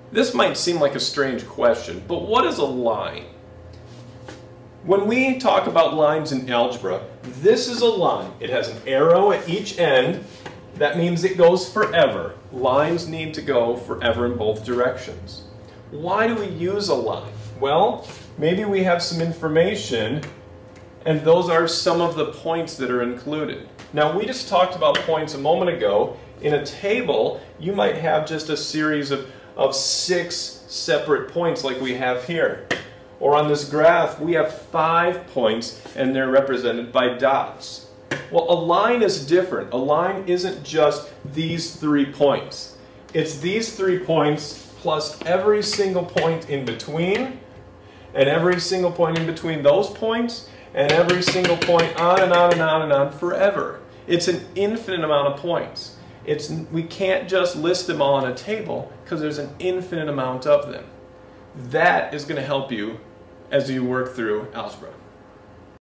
This might seem like a strange question, but what is a line? When we talk about lines in algebra, this is a line. It has an arrow at each end. That means it goes forever. Lines need to go forever in both directions. Why do we use a line? Well, maybe we have some information, and those are some of the points that are included. Now, we just talked about points a moment ago. In a table, you might have just a series of 6 separate points like we have here. Or on this graph, we have 5 points, and they're represented by dots. Well, a line is different. A line isn't just these 3 points. It's these 3 points plus every single point in between, and every single point in between those points, and every single point on and on and on and on forever. It's an infinite amount of points. We can't just list them all on a table because there's an infinite amount of them. That is going to help you as you work through algebra.